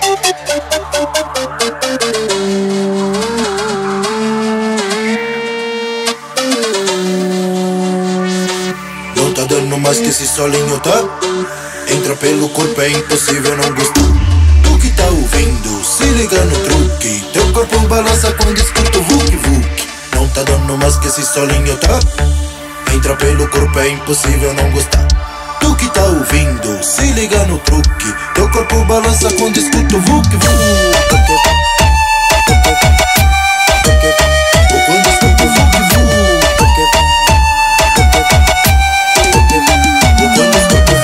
Não tá dando mais que esse solinho, tá? Entra pelo corpo, é impossível não gostar. Tu que tá ouvindo, se liga no truque. Teu corpo balança quando escuta o vuk vuk. Não tá dando mais que esse solinho, tá? Entra pelo corpo, é impossível não gostar. Tu que tá ouvindo, se liga no truque. Teu corpo balança quando escuta o vuk vuk. Ou quando escuta o vuk vuk. Ou quando escuta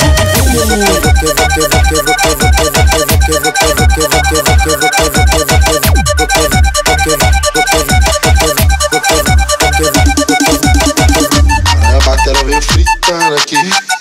A bateria veio fritando aqui.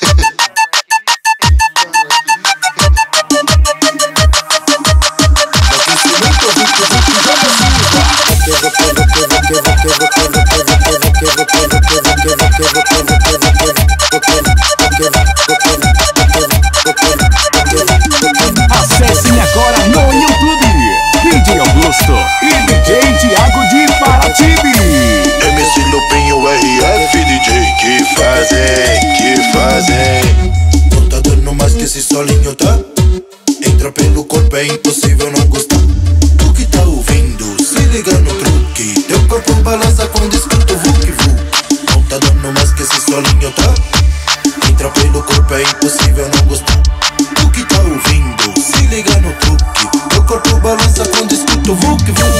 Acessem agora no YouTube DJ Augusto e DJ Thiago de Paratibe. MC Lupinho, RF, DJ que fazem. Não tá dando mais que esse solinho, tá? Entra pelo corpo, é impossível não gostar. Tu que tá ouvindo, se liga no truque. Teu corpo balança quando escuta o vuk vuk. Não tá dando mais que esse solinho, tá? Entra pelo corpo, é impossível não gostar. Tu que tá ouvindo, se liga no truque. Teu corpo balança quando escuta o vuk vuk.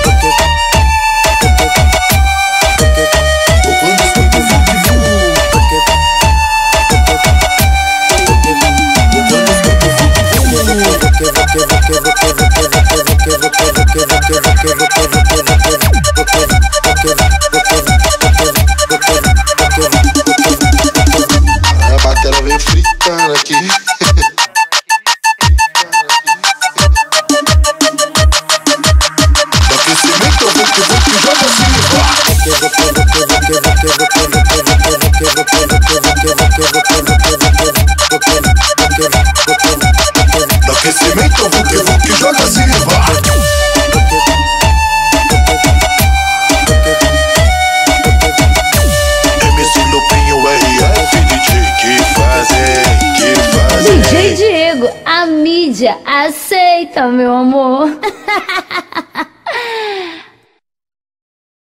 Ou quando escuta o vuk vuk. Ou quando escuta A bateria veio fritando aqui. do aquecimento ao vuk vuk, joga do aquecimento ao vuk vuk, joga assim e vai. MC Lupinho, RF, DJ que fazem. DJ Diego, a mídia aceita, meu amor.